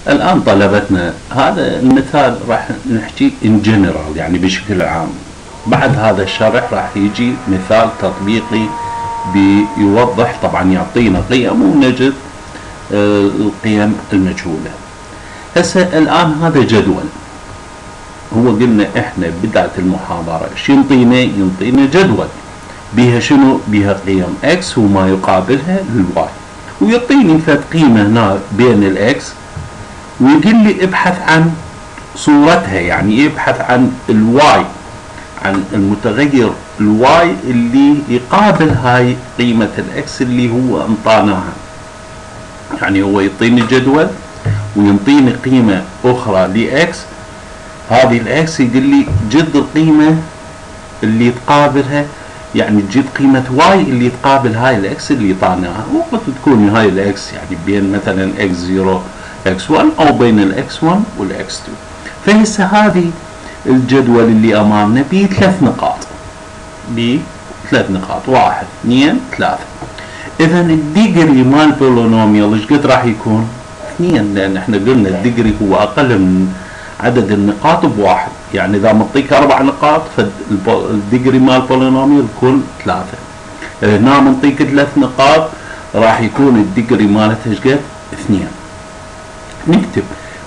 الآن طلبتنا هذا المثال راح نحكي in general يعني بشكل عام. بعد هذا الشرح راح يجي مثال تطبيقي بيوضح، طبعا يعطينا قيم ونجد القيم المجهولة. هسه الآن هذا جدول، هو قلنا احنا بداية المحاضرة شو ينطينا جدول بها شنو؟ بها قيم x وما يقابلها للواي، ويعطيني فد قيمة هنا بين الاكس ويقول لي ابحث عن صورتها، يعني يبحث عن الواي، عن المتغير الواي اللي يقابل هاي قيمة الاكس اللي هو انطاناها. يعني هو يعطيني جدول ويعطيني قيمة اخرى لاكس، هذه الاكس يقول لي جد القيمة اللي تقابلها، يعني تجيب قيمة واي اللي تقابل هاي الاكس اللي طاناها، وقت تكون هاي الاكس يعني بين مثلا اكس 0 اكس 1 او بين الاكس 1 والاكس 2. فهسه هذه الجدول اللي امامنا بثلاث نقاط، بثلاث نقاط 1 2 3. اذا الديجري مال بولينوميال ايش قد راح يكون؟ 2، لان احنا قلنا الديجري هو اقل من عدد النقاط بواحد، يعني اذا مطيك 4 نقاط فالديجري مال بولينوميال يكون 3. هنا منطيك 3 نقاط راح يكون الديجري مالتها ايش قد؟ 2. نكتب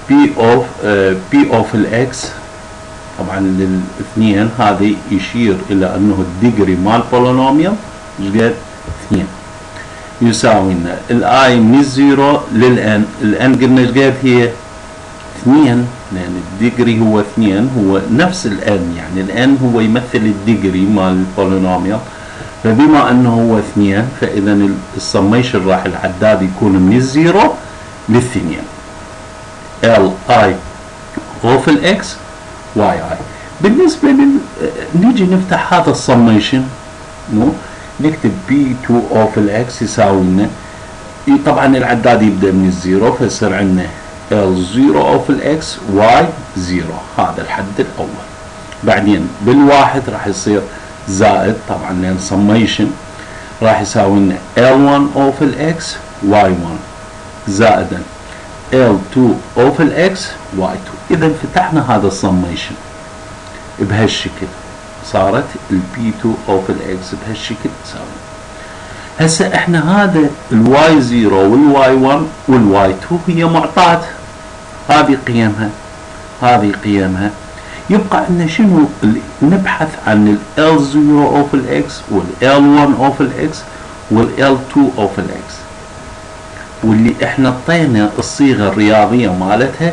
بي اوف الاكس، طبعا للاثنين هذه يشير الى انه الديجري مال بولينوميال ايش قد؟ 2 يساوي لنا الاي من الزيرو للان، الان قلنا ايش قد هي؟ 2، لان الديجري هو 2، هو نفس الان، يعني الان هو يمثل الديجري مال البولينوميال، فبما انه هو 2 فاذا السميشن راح العداد يكون من الزيرو للاثنين ال اي اوف الاكس واي اي. بالنسبه نيجي نفتح هذا السميشن، نكتب بي 2 اوف الاكس يساوي لنا، طبعا العداد يبدا من الزيرو فيصير عندنا L0 اوف الاكس y 0، هذا الحد الاول. بعدين بالواحد راح يصير زائد، طبعا لان سميشن راح يساوي لنا L1 اوف الاكس y1 زائدا L2 اوف الاكس y2. اذا فتحنا هذا السميشن بهالشكل، صارت البي 2 اوف الاكس بهالشكل تساوي. هسه احنا هذا الواي 0 والواي 1 والواي 2 هي معطات، هذه قيمها هذه قيمها، يبقى عندنا شنو؟ نبحث عن ال L0 اوف الاكس وال L1 اوف الاكس وال L2 اوف الاكس، واللي احنا اعطينا الصيغه الرياضيه مالتها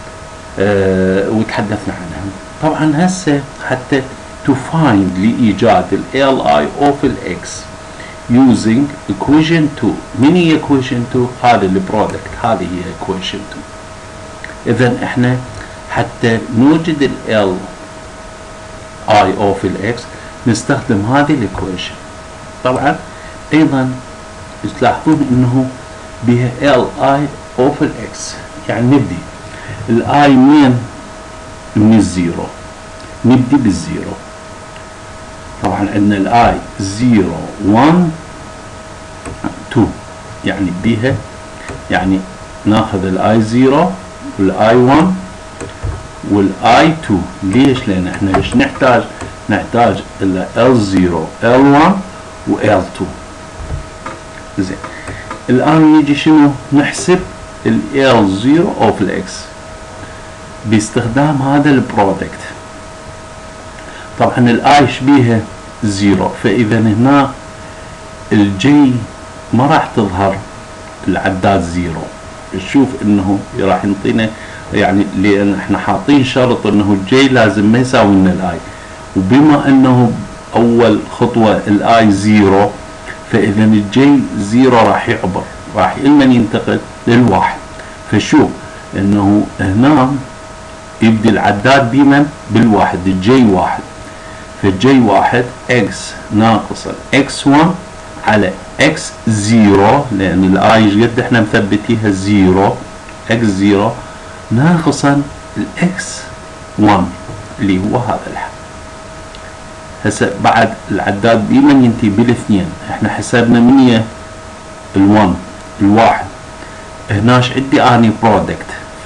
وتحدثنا عنها. طبعا هسه حتى to find لايجاد ال Li اوف الاكس using equation 2. من هي equation 2؟ هذا البرودكت، هذه هي equation 2. اذا احنا حتى نوجد ال I of الاكس نستخدم هذه الايكويشن. طبعا ايضا تلاحظون انه بها ال I of الاكس، يعني نبدي الاي من الزيرو، نبدي بالزيرو. طبعا عندنا الاي 0 1 2، يعني بيها يعني ناخذ الاي 0 والاي 1 والاي 2. ليش؟ لان احنا ايش نحتاج؟ نحتاج ال L0 L1 و L2. زين، الان نيجي شنو؟ نحسب ال L0 اوف الاكس باستخدام هذا البرودكت. طبعا الاي شبيها 0، فاذا هنا الجي ما راح تظهر العداد 0. نشوف انه راح ينطينا، يعني لان احنا حاطين شرط انه الجي لازم ما يساوي لنا الاي، وبما انه اول خطوه الاي 0 فاذا الجي 0 راح يعبر، راح اما ينتقل للواحد. فشوف انه هنا يبدي العداد بمن؟ بالواحد، الجي 1. فالجي 1 اكس ناقصا اكس 1 على اكس 0، لان الاي ايش قد احنا مثبتيها 0، اكس 0 ناقصا الاكس 1 اللي هو هذا الحد. هسه بعد العداد بمن ينتهي بالاثنين، احنا حسبنا من هي ال1 الواحد. هناش عندي اني برودكت،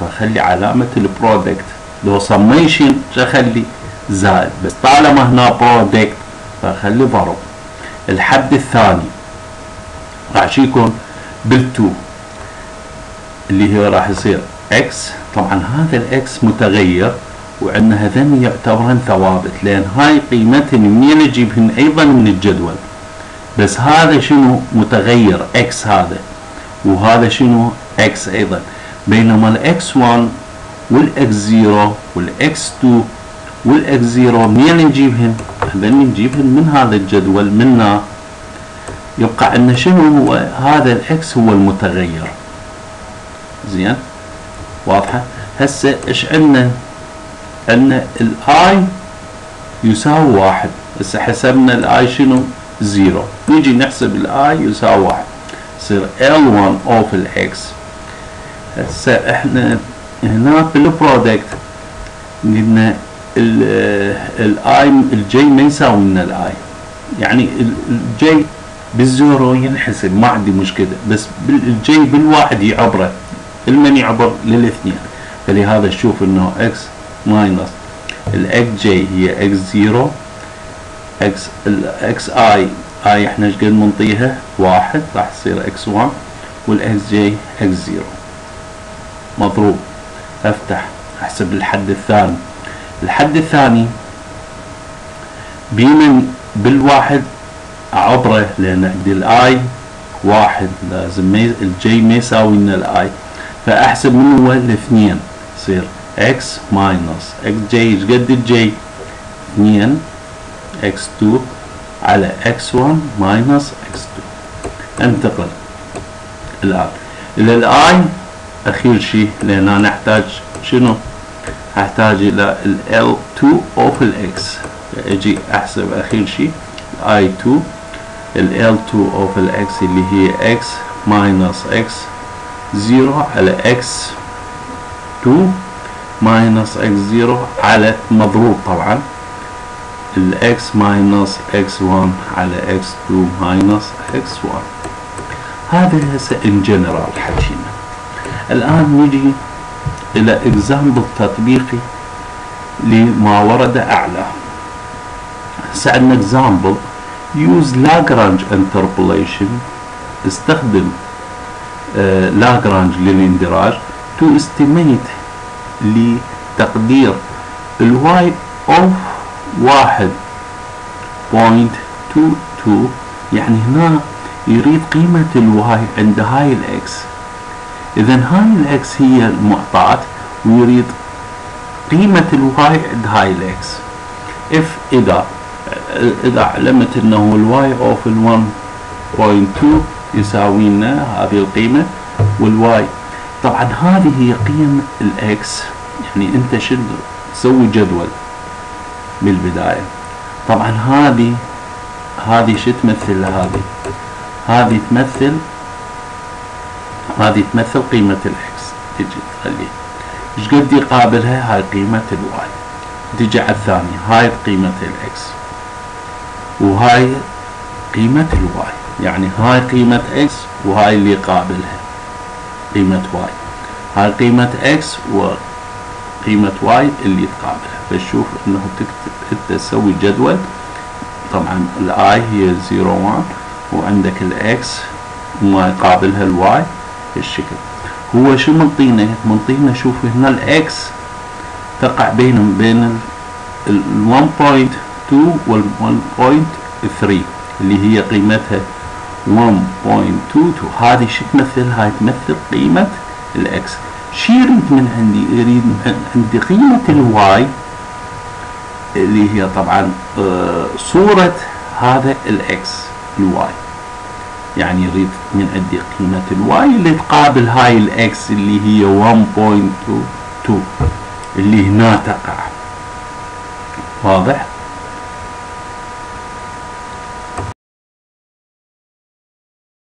فخلي علامة البرودكت. لو سميشن اخلي زائد، بس طالما هنا برودكت فخلي ضرب. الحد الثاني راح يكون بال2 اللي هي راح يصير اكس. طبعا هذا الاكس متغير، وعندنا هذين يعتبرن ثوابت، لان هاي قيمتهن منين نجيبهن ايضا من الجدول. بس هذا شنو متغير اكس هذا، وهذا شنو اكس ايضا. بينما الاكس 1 والاكس 0 والاكس 2 والاكس 0 منين نجيبهن؟ هذين نجيبهن من هذا الجدول منا. يبقى عندنا شنو هو هذا الاكس هو المتغير. زين واضحه. هسه ايش عندنا؟ عندنا الاي يساوي 1. هسه حسبنا الاي شنو؟ 0. نيجي نحسب الاي يساوي 1 يصير L1 اوف الاكس. هسه احنا هنا بالبرودكت قلنا الاي الجي ما يساوي لنا الاي، يعني الجي بالزيرو ينحسب ما عندي مشكله، بس الجي بالواحد يعبره، المن يعبر للاثنين. فلهذا نشوف انه اكس ماينس الاكس جي هي اكس 0 اكس الاكس اي احنا ايش قد منطيها 1 راح تصير اكس 1 والاكس جي اكس 0 مضروب. افتح احسب الحد الثاني. الحد الثاني بيمن بالواحد اعبره، لان عندي الاي 1 لازم الجي ما يساوي لنا الاي، فاحسب من هو الاثنين يصير اكس ماينس اكس جي ايش قد الجي 2 اكس 2 على اكس 1 ماينس اكس 2. انتقل الان الى الاي اخير شيء، لان انا احتاج شنو؟ احتاج الى ال L2 اوف الاكس، اجي احسب اخير شيء الاي 2 ال L2 اوف الاكس اللي هي اكس ماينس اكس 0 على اكس 2 ماينس اكس 0 على مضروب طبعا الاكس ماينس اكس 1 على اكس 2 ماينس اكس 1. هذا هسه ان جنرال حكينا. الان نجي الى اكزامبل تطبيقي لما ورد اعلى. هسه عندنا اكزامبل يوز لاجرانج انتربوليشن، استخدم لاجرانج للاندراج تو استيميت لتقدير الواي اوف 1.22. يعني هنا يريد قيمة الواي عند هاي الاكس. اذا هاي الاكس هي المعطاة ويريد قيمة الواي عند هاي الاكس. اف اذا علمت انه الواي اوف ال 1.2 يساوي لنا هذه القيمة، والواي طبعا هذه هي قيم الاكس. يعني انت شد تسوي جدول بالبداية. طبعا هذه شو تمثل؟ هذه تمثل قيمة الاكس. تجي تخلي ايش قد يقابلها؟ هاي قيمة الواي. تجي على الثانية هاي قيمة الاكس وهاي قيمة الواي، يعني هاي قيمة اكس وهاي اللي يقابلها قيمة واي. هاي قيمة اكس وقيمة واي اللي تقابلها. فشوف انه انت تسوي جدول. طبعا الاي هي 0 1 وعندك الاكس وما يقابلها الواي بالشكل. هو شو منطينا شوف هنا الاكس تقع بين ال 1.2 وال 1.3 اللي هي قيمتها 1.22. هذه شو تمثل؟ هاي تمثل قيمة الاكس. شو يريد من عندي؟ يريد من عندي قيمة الواي اللي هي طبعا صورة هذا الاكس الواي. يعني يريد من عندي قيمة الواي اللي تقابل هاي الاكس اللي هي 1.22 اللي هنا تقع. واضح؟